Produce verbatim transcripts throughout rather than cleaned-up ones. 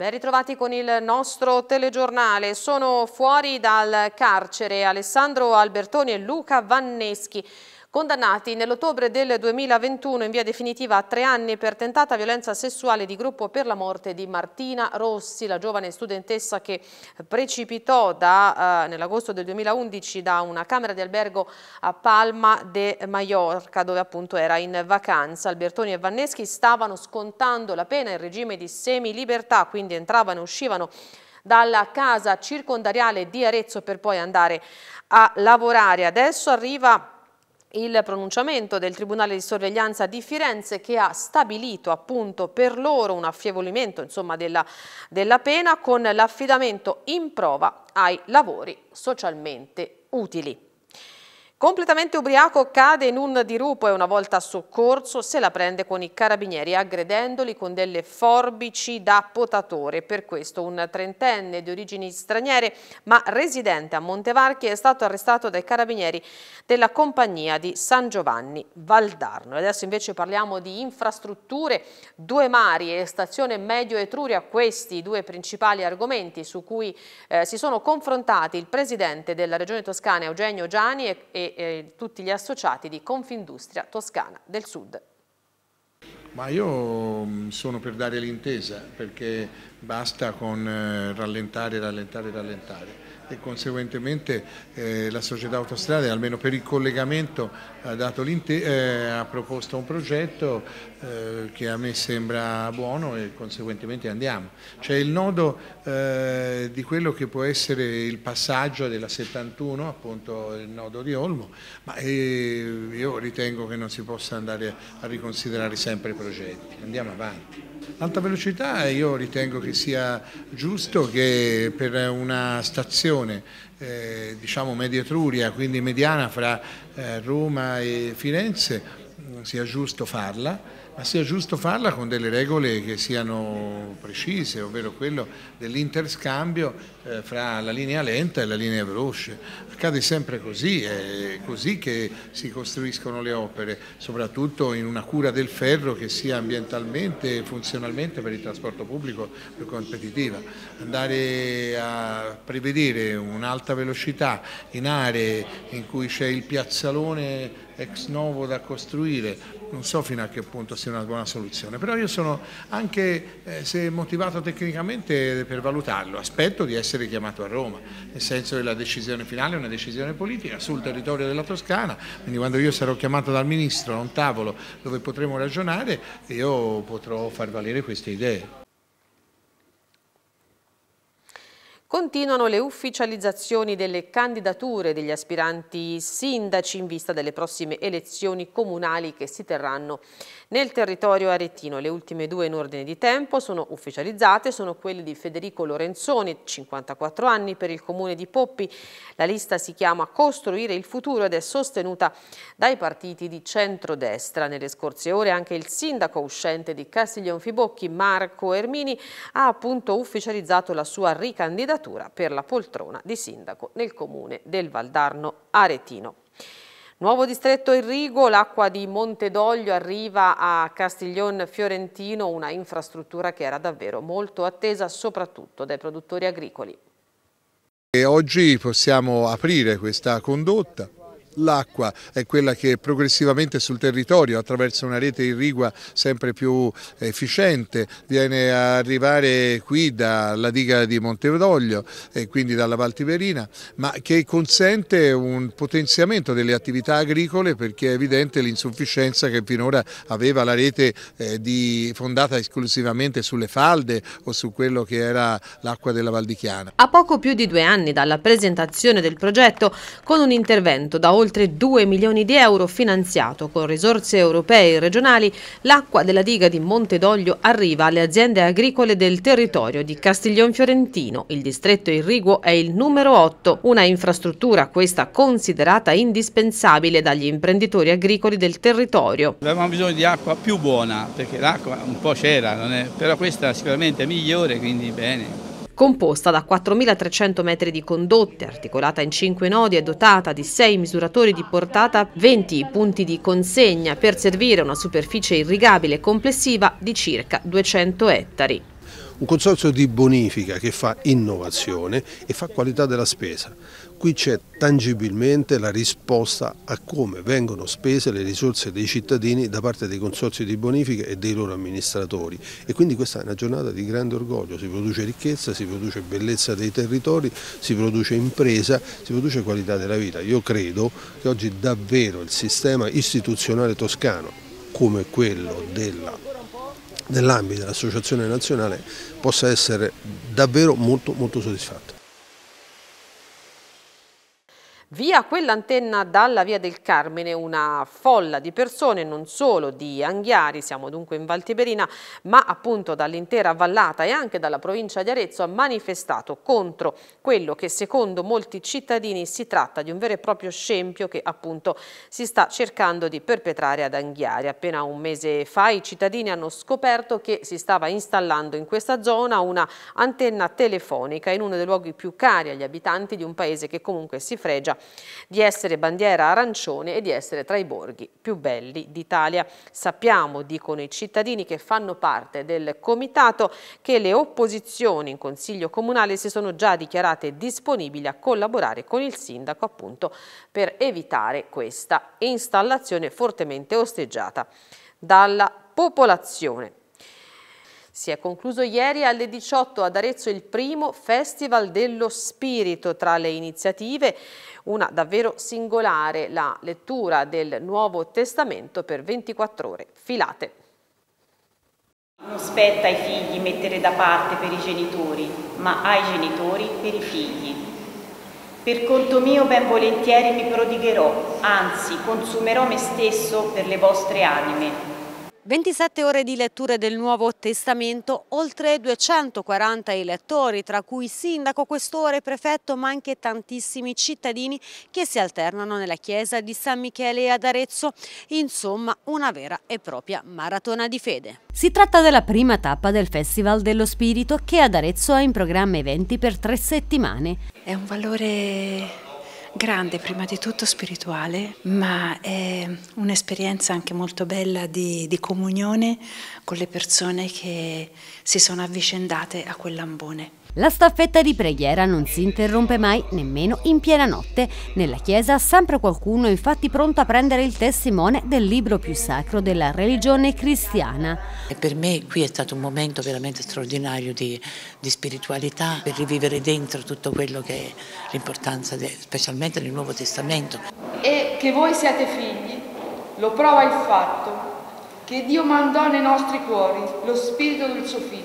Ben ritrovati con il nostro telegiornale. Sono fuori dal carcere Alessandro Albertoni e Luca Vanneschi, condannati nell'ottobre del duemilaventuno in via definitiva a tre anni per tentata violenza sessuale di gruppo per la morte di Martina Rossi, la giovane studentessa che precipitò da, eh, nell'agosto del duemilaundici da una camera di albergo a Palma de Mallorca, dove appunto era in vacanza. Albertoni e Vanneschi stavano scontando la pena in regime di semilibertà, quindi entravano e uscivano dalla casa circondariale di Arezzo per poi andare a lavorare. Adesso arriva il pronunciamento del Tribunale di Sorveglianza di Firenze, che ha stabilito appunto per loro un affievolimento insomma, della, della pena con l'affidamento in prova ai lavori socialmente utili. Completamente ubriaco cade in un dirupo e una volta soccorso se la prende con i carabinieri aggredendoli con delle forbici da potatore. Per questo un trentenne di origini straniere ma residente a Montevarchi è stato arrestato dai carabinieri della compagnia di San Giovanni Valdarno. Adesso invece parliamo di infrastrutture, due mari e stazione Medio Etruria, questi i due principali argomenti su cui eh, si sono confrontati il presidente della Regione Toscana Eugenio Giani e, e e tutti gli associati di Confindustria Toscana del Sud. Ma io sono per dare l'intesa, perché basta con eh, rallentare, rallentare, rallentare e conseguentemente eh, la società Autostrade, almeno per il collegamento, ha, dato eh, ha proposto un progetto eh, che a me sembra buono e conseguentemente andiamo. C'è il nodo eh, di quello che può essere il passaggio della settantuno, appunto il nodo di Olmo, ma eh, io ritengo che non si possa andare a riconsiderare sempre i progetti, andiamo avanti. L'alta velocità io ritengo che sia giusto che per una stazione eh, diciamo Medio Etruria, quindi mediana fra eh, Roma e Firenze, sia giusto farla, ma sia giusto farla con delle regole che siano precise, ovvero quello dell'interscambio eh, fra la linea lenta e la linea veloce. Accade sempre così, è così che si costruiscono le opere, soprattutto in una cura del ferro che sia ambientalmente e funzionalmente per il trasporto pubblico più competitiva. Andare a prevedere un'alta velocità in aree in cui c'è il piazzalone ex novo da costruire, non so fino a che punto sia una buona soluzione, però io sono anche, eh, se motivato tecnicamente, per valutarlo. Aspetto di essere chiamato a Roma, nel senso che la decisione finale è una decisione politica sul territorio della Toscana, quindi quando io sarò chiamato dal Ministro a un tavolo dove potremo ragionare, io potrò far valere queste idee. Continuano le ufficializzazioni delle candidature degli aspiranti sindaci in vista delle prossime elezioni comunali che si terranno nel territorio aretino. Le ultime due in ordine di tempo sono ufficializzate, sono quelle di Federico Lorenzoni, cinquantaquattro anni, per il comune di Poppi. La lista si chiama Costruire il futuro ed è sostenuta dai partiti di centrodestra. Nelle scorse ore anche il sindaco uscente di Castiglionfibocchi, Marco Ermini, ha appunto ufficializzato la sua ricandidatura per la poltrona di sindaco nel comune del Valdarno Aretino. Nuovo distretto irriguo, l'acqua di Montedoglio arriva a Castiglion Fiorentino, una infrastruttura che era davvero molto attesa soprattutto dai produttori agricoli. E oggi possiamo aprire questa condotta. L'acqua è quella che progressivamente sul territorio, attraverso una rete irrigua sempre più efficiente, viene a arrivare qui dalla diga di Montedoglio e quindi dalla Val Tiberina, ma che consente un potenziamento delle attività agricole, perché è evidente l'insufficienza che finora aveva la rete eh, di, fondata esclusivamente sulle falde o su quello che era l'acqua della Val di Chiana. A poco più di due anni dalla presentazione del progetto, con un intervento da oltre due milioni di euro finanziato con risorse europee e regionali, l'acqua della diga di Montedoglio arriva alle aziende agricole del territorio di Castiglion Fiorentino. Il distretto irriguo è il numero otto, una infrastruttura questa considerata indispensabile dagli imprenditori agricoli del territorio. Avevamo bisogno di acqua più buona, perché l'acqua un po' c'era, però questa sicuramente è migliore, quindi bene. Composta da quattromilatrecento metri di condotte, articolata in cinque nodi e dotata di sei misuratori di portata, venti punti di consegna per servire una superficie irrigabile complessiva di circa duecento ettari. un consorzio di bonifica che fa innovazione e fa qualità della spesa. Qui c'è tangibilmente la risposta a come vengono spese le risorse dei cittadini da parte dei consorzi di bonifica e dei loro amministratori, e quindi questa è una giornata di grande orgoglio. Si produce ricchezza, si produce bellezza dei territori, si produce impresa, si produce qualità della vita. Io credo che oggi davvero il sistema istituzionale toscano, come quello della nell'ambito dell'Associazione Nazionale, possa essere davvero molto molto soddisfatto. Via quell'antenna dalla Via del Carmine una folla di persone, non solo di Anghiari, siamo dunque in Val Tiberina, ma appunto dall'intera vallata e anche dalla provincia di Arezzo, ha manifestato contro quello che secondo molti cittadini si tratta di un vero e proprio scempio che appunto si sta cercando di perpetrare ad Anghiari. Appena un mese fa i cittadini hanno scoperto che si stava installando in questa zona una antenna telefonica in uno dei luoghi più cari agli abitanti di un paese che comunque si fregia di essere bandiera arancione e di essere tra i borghi più belli d'Italia. Sappiamo, dicono i cittadini che fanno parte del comitato, che le opposizioni in Consiglio Comunale si sono già dichiarate disponibili a collaborare con il sindaco appunto per evitare questa installazione fortemente osteggiata dalla popolazione. Si è concluso ieri alle diciotto ad Arezzo il primo Festival dello Spirito. Tra le iniziative una davvero singolare, la lettura del Nuovo Testamento per ventiquattro ore filate. Non spetta ai figli mettere da parte per i genitori, ma ai genitori per i figli. Per conto mio ben volentieri mi prodigherò, anzi consumerò me stesso per le vostre anime. ventisette ore di letture del Nuovo Testamento, oltre duecentoquaranta i lettori, tra cui sindaco, questore, prefetto, ma anche tantissimi cittadini che si alternano nella chiesa di San Michele ad Arezzo. Insomma, una vera e propria maratona di fede. Si tratta della prima tappa del Festival dello Spirito, che ad Arezzo ha in programma eventi per tre settimane. È un valore grande, prima di tutto spirituale, ma è un'esperienza anche molto bella di, di comunione con le persone che si sono avvicendate a quell'ambone. La staffetta di preghiera non si interrompe mai, nemmeno in piena notte. Nella chiesa sempre qualcuno è infatti pronto a prendere il testimone del libro più sacro della religione cristiana. E per me qui è stato un momento veramente straordinario di, di spiritualità, per rivivere dentro tutto quello che è l'importanza, specialmente nel Nuovo Testamento. E che voi siate figli, lo prova il fatto che Dio mandò nei nostri cuori lo spirito del suo figlio,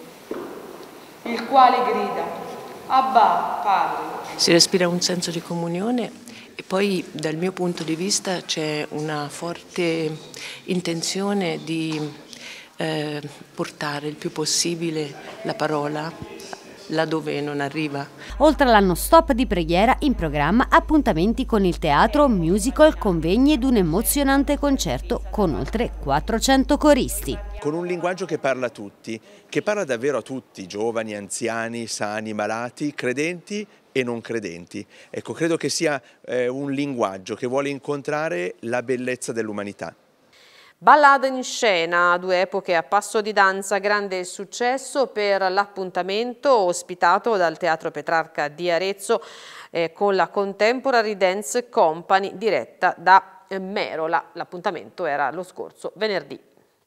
il quale grida: Abba, Padre. Si respira un senso di comunione e poi dal mio punto di vista c'è una forte intenzione di eh, portare il più possibile la parola laddove non arriva. Oltre all'anno stop di preghiera, in programma appuntamenti con il teatro, musical, convegni ed un emozionante concerto con oltre quattrocento coristi. Con un linguaggio che parla a tutti, che parla davvero a tutti, giovani, anziani, sani, malati, credenti e non credenti. Ecco, credo che sia eh, un linguaggio che vuole incontrare la bellezza dell'umanità. Ballata in scena, due epoche a passo di danza, grande successo per l'appuntamento ospitato dal Teatro Petrarca di Arezzo eh, con la Contemporary Dance Company diretta da Merola. L'appuntamento era lo scorso venerdì.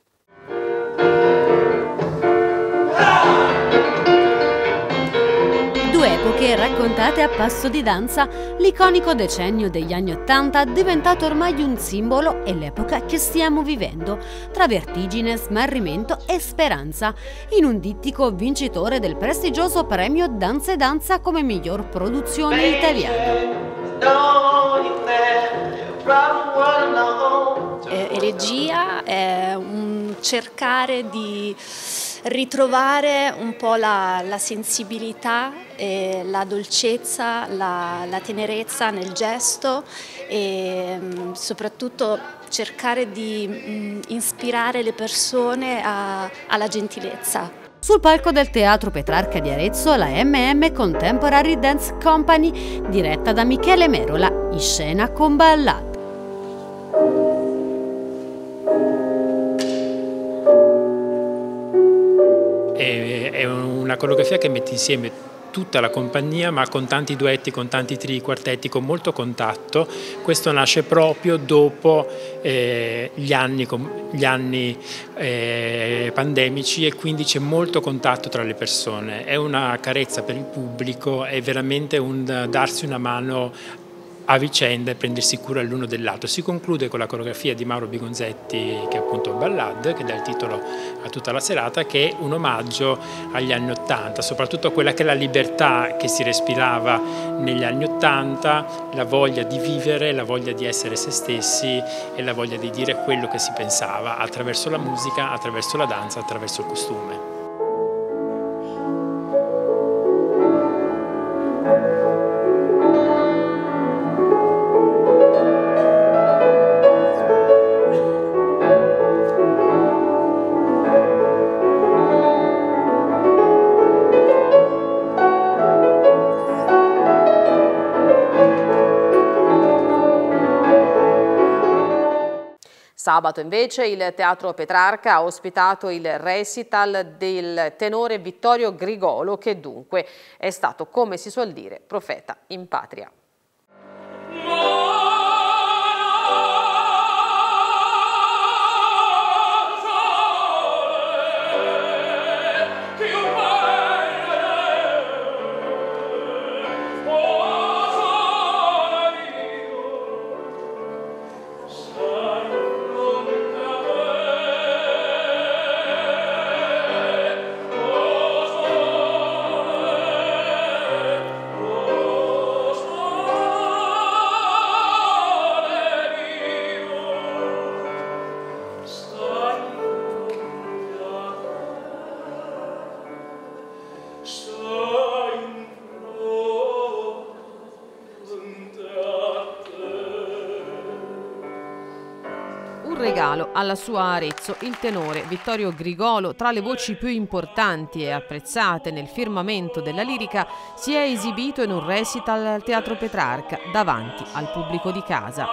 Due epoche raccontate a passo di danza, l'iconico decennio degli anni Ottanta diventato ormai un simbolo e l'epoca che stiamo vivendo, tra vertigine, smarrimento e speranza, in un dittico vincitore del prestigioso premio Danza e Danza come miglior produzione italiana. Eh, elegia è un cercare di ritrovare un po' la, la sensibilità, eh, la dolcezza, la, la tenerezza nel gesto e mh, soprattutto cercare di mh, ispirare le persone a, alla gentilezza. Sul palco del Teatro Petrarca di Arezzo la M M Contemporary Dance Company diretta da Michele Merola, in scena con Ballata. È una coreografia che mette insieme tutta la compagnia, ma con tanti duetti, con tanti tri, quartetti, con molto contatto. Questo nasce proprio dopo eh, gli anni, gli anni eh, pandemici, e quindi c'è molto contatto tra le persone. È una carezza per il pubblico, è veramente un darsi una mano a vicenda e prendersi cura l'uno dell'altro. Si conclude con la coreografia di Mauro Bigonzetti, che è appunto Ballade, che dà il titolo a tutta la serata, che è un omaggio agli anni Ottanta, soprattutto a quella che è la libertà che si respirava negli anni Ottanta, la voglia di vivere, la voglia di essere se stessi e la voglia di dire quello che si pensava attraverso la musica, attraverso la danza, attraverso il costume. Sabato invece il Teatro Petrarca ha ospitato il recital del tenore Vittorio Grigolo, che dunque è stato, come si suol dire, profeta in patria. Regalo alla sua Arezzo, il tenore Vittorio Grigolo, tra le voci più importanti e apprezzate nel firmamento della lirica, si è esibito in un recital al Teatro Petrarca davanti al pubblico di casa.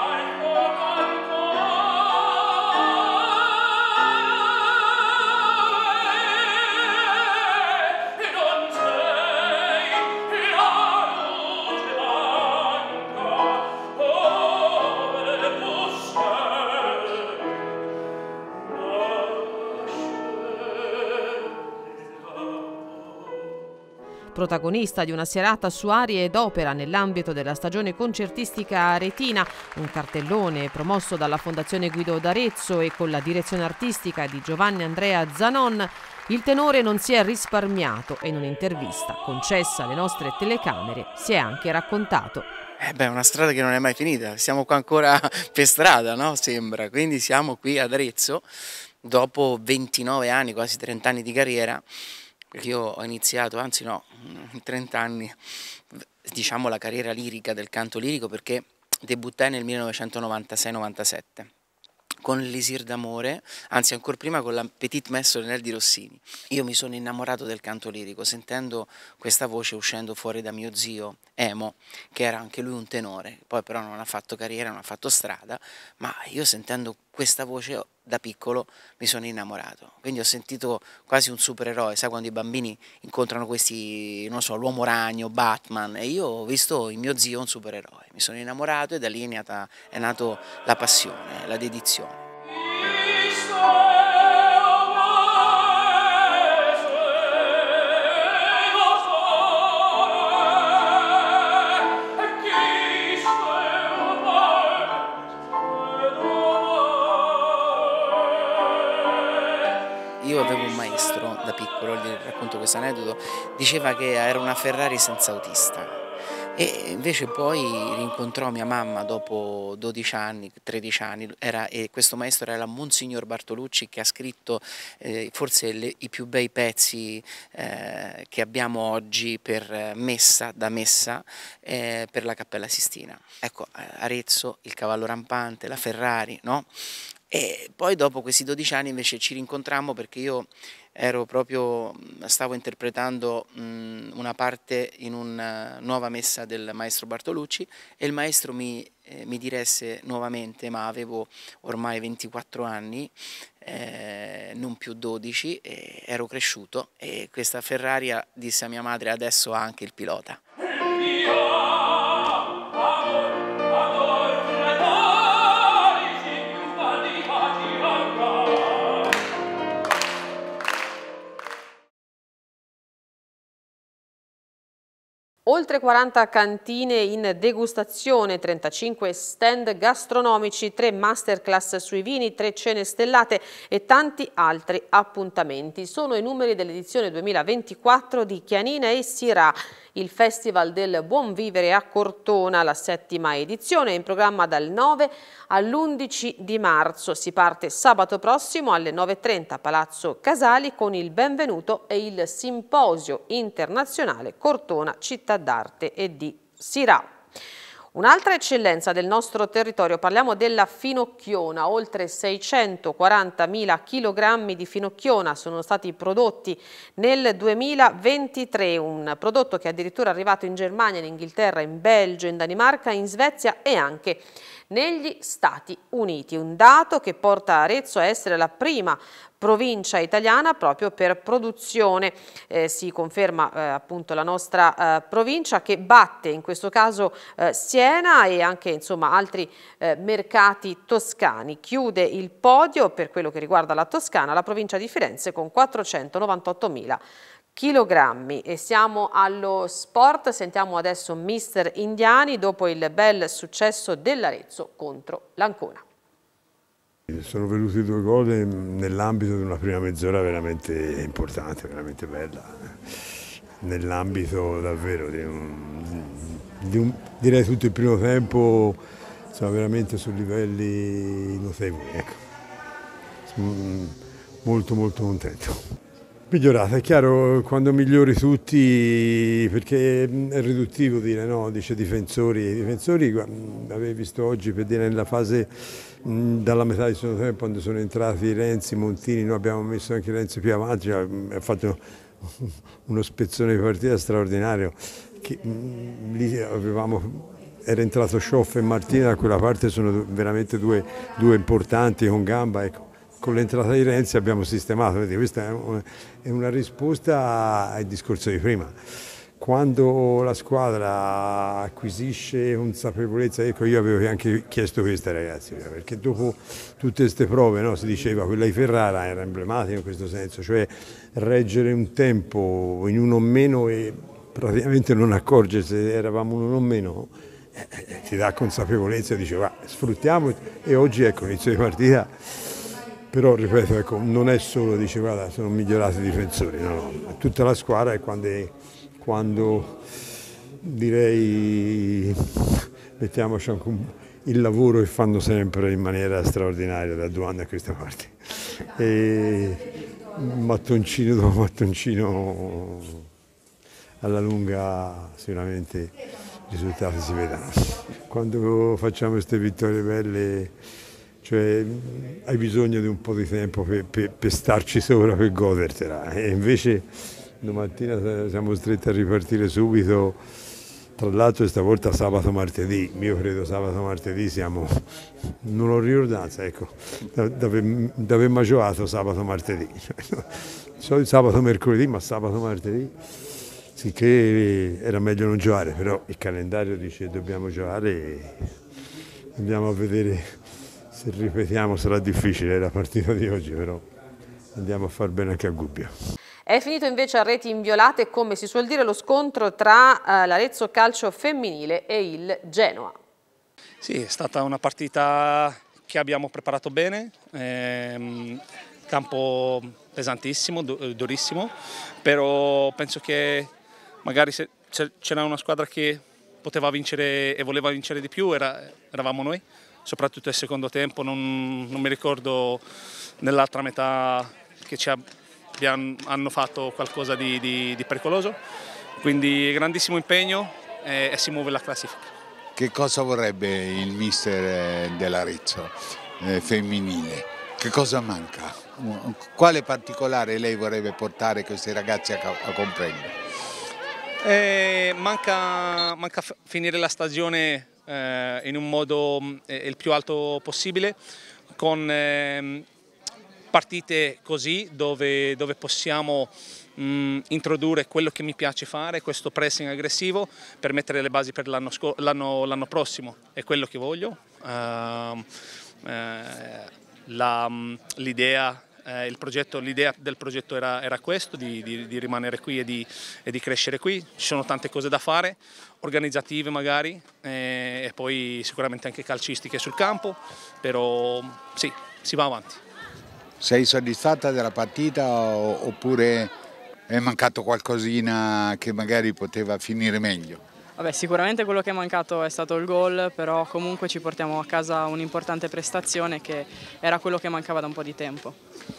Protagonista di una serata su arie ed opera nell'ambito della stagione concertistica aretina, un cartellone promosso dalla Fondazione Guido d'Arezzo e con la direzione artistica di Giovanni Andrea Zanon, il tenore non si è risparmiato e in un'intervista concessa alle nostre telecamere si è anche raccontato. Eh beh, è una strada che non è mai finita, siamo qua ancora per strada, no? Sembra, quindi siamo qui ad Arezzo dopo ventinove anni, quasi trenta anni di carriera. Io ho iniziato, anzi no, trenta anni, diciamo la carriera lirica del canto lirico, perché debuttai nel millenovecentonovantasei novantasette con l'Elisir d'amore, anzi ancora prima con la Petite Messe Solennelle di Rossini. Io mi sono innamorato del canto lirico sentendo questa voce uscendo fuori da mio zio Emo, che era anche lui un tenore, poi però non ha fatto carriera, non ha fatto strada, ma io sentendo questa voce da piccolo mi sono innamorato, quindi ho sentito quasi un supereroe, sai quando i bambini incontrano questi, non so, l'uomo ragno, Batman, e io ho visto in mio zio un supereroe, mi sono innamorato e da lì è nata, è nato la passione, la dedizione. Io avevo un maestro da piccolo, gli racconto questo aneddoto, diceva che era una Ferrari senza autista e invece poi rincontrò mia mamma dopo dodici anni, tredici anni, era, e questo maestro era Monsignor Bartolucci, che ha scritto eh, forse le, i più bei pezzi eh, che abbiamo oggi per messa, da messa, eh, per la Cappella Sistina. Ecco, Arezzo, il cavallo rampante, la Ferrari, no? E poi dopo questi dodici anni invece ci rincontrammo perché io ero proprio, stavo interpretando mh, una parte in una nuova messa del maestro Bartolucci e il maestro mi, eh, mi diresse nuovamente, ma avevo ormai ventiquattro anni, eh, non più dodici, e ero cresciuto, e questa Ferrari, disse a mia madre, adesso ha anche il pilota. Oltre quaranta cantine in degustazione, trentacinque stand gastronomici, tre masterclass sui vini, tre cene stellate e tanti altri appuntamenti. Sono i numeri dell'edizione duemilaventiquattro di Chianina e Sirà, il Festival del Buon Vivere a Cortona, la settima edizione, in programma dal nove all'undici di marzo. Si parte sabato prossimo alle nove e trenta a Palazzo Casali con il benvenuto e il simposio internazionale Cortona Città d'Arte e di Sirà. Un'altra eccellenza del nostro territorio, parliamo della finocchiona. Oltre seicentoquarantamila chilogrammi di finocchiona sono stati prodotti nel duemilaventitré, un prodotto che è addirittura arrivato in Germania, in Inghilterra, in Belgio, in Danimarca, in Svezia e anche negli Stati Uniti. Un dato che porta Arezzo a essere la prima provincia italiana proprio per produzione. Eh, si conferma eh, appunto la nostra eh, provincia, che batte in questo caso eh, Siena e anche insomma altri eh, mercati toscani. Chiude il podio per quello che riguarda la Toscana la provincia di Firenze con quattrocentonovantottomila chilogrammi. E siamo allo sport, sentiamo adesso mister Indiani dopo il bel successo dell'Arezzo contro l'Ancona. Sono venuti due gol nell'ambito di una prima mezz'ora veramente importante, veramente bella, nell'ambito davvero di un, di un, direi tutto il primo tempo, insomma, veramente su livelli notevoli, ecco. Sono molto molto contento. Migliorata, è chiaro, quando migliori tutti, perché è riduttivo dire, no, dice difensori, i difensori avevi visto oggi per dire nella fase mh, dalla metà del secondo tempo quando sono entrati Renzi, Montini, noi abbiamo messo anche Renzi più avanti, ha fatto uno spezzone di partita straordinario, che mh, lì avevamo, era entrato Scioff e Martina, da quella parte sono veramente due, due importanti con gamba, ecco. Con l'entrata di Renzi abbiamo sistemato, vedi, questa è una risposta al discorso di prima. Quando la squadra acquisisce consapevolezza, ecco, io avevo anche chiesto questa ragazzi, perché dopo tutte queste prove, no, si diceva quella di Ferrara era emblematica in questo senso, cioè reggere un tempo in uno o meno e praticamente non accorgersi se eravamo uno o meno, eh, ti dà consapevolezza e dice va, sfruttiamo, e oggi ecco inizio di partita. Però, ripeto, ecco, non è solo, dice, guarda, sono migliorati i difensori, no, no, tutta la squadra, e quando, quando direi mettiamoci anche un, il lavoro che fanno sempre in maniera straordinaria da due anni a questa parte. E mattoncino dopo mattoncino, alla lunga sicuramente i risultati si vedono. Quando facciamo queste vittorie belle, cioè hai bisogno di un po' di tempo per, per, per starci sopra, per godertela, e invece domattina siamo stretti a ripartire subito, tra l'altro stavolta sabato martedì, io credo sabato martedì siamo, non ho ricordanza, ecco, da aver mai giocato sabato martedì, cioè, sabato mercoledì, ma sabato martedì, sicché era meglio non giocare, però il calendario dice dobbiamo giocare e andiamo a vedere. Se ripetiamo sarà difficile la partita di oggi, però andiamo a far bene anche a Gubbio. È finito invece a reti inviolate, come si suol dire, lo scontro tra uh, l'Arezzo Calcio femminile e il Genoa. Sì, è stata una partita che abbiamo preparato bene, ehm, campo pesantissimo, durissimo, però penso che magari se c'era una squadra che poteva vincere e voleva vincere di più, era, eravamo noi. Soprattutto nel secondo tempo, non, non mi ricordo nell'altra metà che ci abbiamo, hanno fatto qualcosa di, di, di pericoloso, quindi grandissimo impegno e, e si muove la classifica. Che cosa vorrebbe il mister dell'Arezzo eh, femminile? che cosa manca? Quale particolare lei vorrebbe portare questi ragazzi a, a comprendere? Eh, manca, manca finire la stagione eh, in un modo eh, il più alto possibile, con eh, partite così dove, dove possiamo mh, introdurre quello che mi piace fare, questo pressing aggressivo, per mettere le basi per l'anno l'anno prossimo. È quello che voglio. Uh, uh, l'idea Eh, il progetto, l'idea del progetto era, era questo, di, di, di rimanere qui e di, e di crescere qui. Ci sono tante cose da fare, organizzative magari, eh, e poi sicuramente anche calcistiche sul campo, però sì, si va avanti. Sei soddisfatta della partita oppure è mancato qualcosina che magari poteva finire meglio? Vabbè, sicuramente quello che è mancato è stato il gol, però comunque ci portiamo a casa un'importante prestazione che era quello che mancava da un po' di tempo.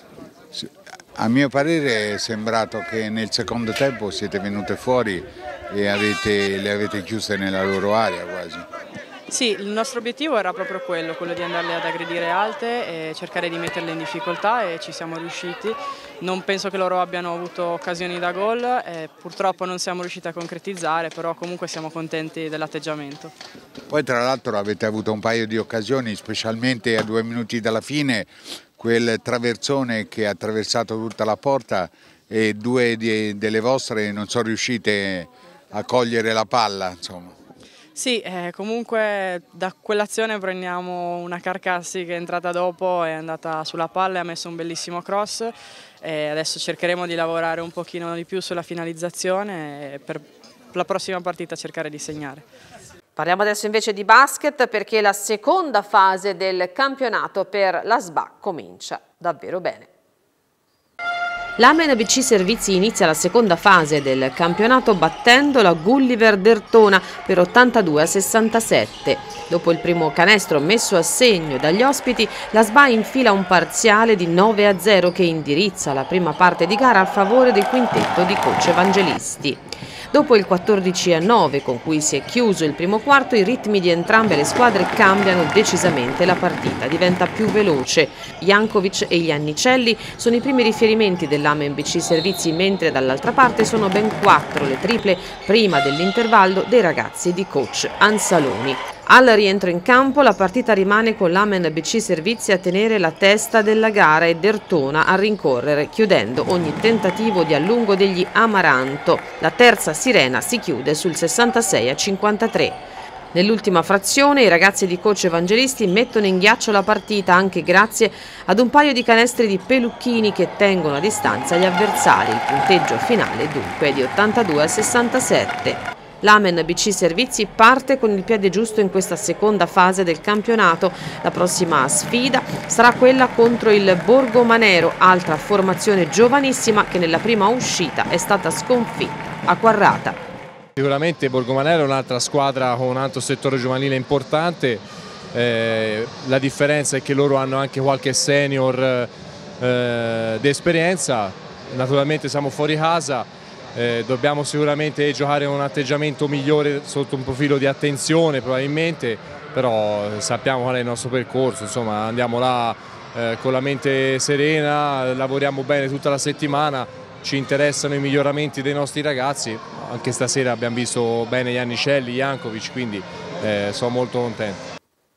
A mio parere è sembrato che nel secondo tempo siete venute fuori e avete, le avete chiuse nella loro area quasi. Sì, il nostro obiettivo era proprio quello, quello di andarle ad aggredire alte e cercare di metterle in difficoltà, e ci siamo riusciti. Non penso che loro abbiano avuto occasioni da gol e purtroppo non siamo riusciti a concretizzare, però comunque siamo contenti dell'atteggiamento. Poi tra l'altro avete avuto un paio di occasioni, specialmente a due minuti dalla fine, quel traversone che ha attraversato tutta la porta e due di, delle vostre non sono riuscite a cogliere la palla, insomma. Sì, eh, comunque da quell'azione prendiamo una Carcassi che è entrata dopo, è andata sulla palla e ha messo un bellissimo cross, e adesso cercheremo di lavorare un pochino di più sulla finalizzazione e per la prossima partita cercare di segnare. Parliamo adesso invece di basket, perché la seconda fase del campionato per la S B A comincia davvero bene. L'Amen B C Servizi inizia la seconda fase del campionato battendo la Gulliver Dertona per ottantadue a sessantasette. Dopo il primo canestro messo a segno dagli ospiti, la S B A infila un parziale di nove a zero che indirizza la prima parte di gara a favore del quintetto di coach Evangelisti. Dopo il quattordici a nove con cui si è chiuso il primo quarto, i ritmi di entrambe le squadre cambiano decisamente, la partita diventa più veloce. Jankovic e Iannicelli sono i primi riferimenti dell'Amen B C Servizi, mentre dall'altra parte sono ben quattro le triple prima dell'intervallo dei ragazzi di coach Ansaloni. Al rientro in campo la partita rimane con l'Amen B C Servizi a tenere la testa della gara e Dertona a rincorrere, chiudendo ogni tentativo di allungo degli Amaranto. La terza sirena si chiude sul sessantasei a cinquantatré. Nell'ultima frazione i ragazzi di coach Evangelisti mettono in ghiaccio la partita anche grazie ad un paio di canestri di Pelucchini che tengono a distanza gli avversari. Il punteggio finale dunque è di ottantadue a sessantasette. L'Amen B C Servizi parte con il piede giusto in questa seconda fase del campionato. La prossima sfida sarà quella contro il Borgomanero, altra formazione giovanissima che nella prima uscita è stata sconfitta a Quarrata. Sicuramente Borgomanero è un'altra squadra con un altro settore giovanile importante, eh, la differenza è che loro hanno anche qualche senior eh, di esperienza, naturalmente siamo fuori casa. Eh, dobbiamo sicuramente giocare con un atteggiamento migliore sotto un profilo di attenzione probabilmente, però sappiamo qual è il nostro percorso, insomma andiamo là eh, con la mente serena, lavoriamo bene tutta la settimana, ci interessano i miglioramenti dei nostri ragazzi, anche stasera abbiamo visto bene Iannicelli, Jankovic, quindi eh, sono molto contento.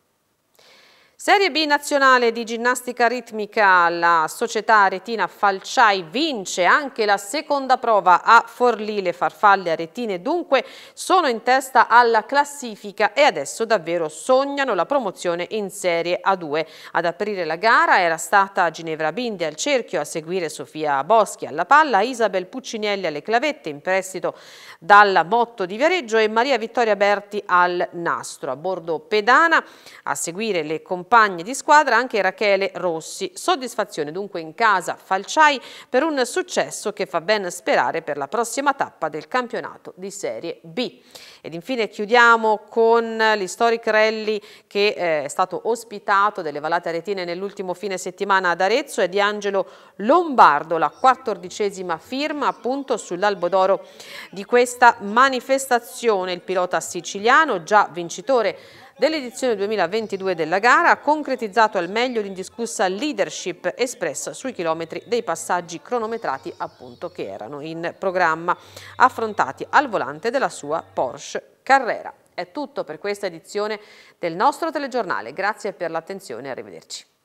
Serie B nazionale di ginnastica ritmica, la società aretina Falciai vince anche la seconda prova a Forlì. Le farfalle aretine dunque sono in testa alla classifica e adesso davvero sognano la promozione in Serie A due. Ad aprire la gara era stata Ginevra Bindi al cerchio, a seguire Sofia Boschi alla palla, Isabel Puccinelli alle clavette in prestito dalla Motto di Viareggio e Maria Vittoria Berti al nastro. A bordo pedana a seguire le compagne di squadra anche Rachele Rossi. Soddisfazione dunque in casa Falciai per un successo che fa ben sperare per la prossima tappa del campionato di Serie B. Ed infine chiudiamo con l'Historic Rally che eh, è stato ospitato delle Vallate Aretine nell'ultimo fine settimana ad Arezzo e di Angelo Lombardo, la quattordicesima firma appunto sull'albo d'oro di questa manifestazione. Il pilota siciliano, già vincitore dell'edizione duemilaventidue della gara, ha concretizzato al meglio l'indiscussa leadership espressa sui chilometri dei passaggi cronometrati appunto che erano in programma, affrontati al volante della sua Porsche Carrera. È tutto per questa edizione del nostro telegiornale, grazie per l'attenzione e arrivederci.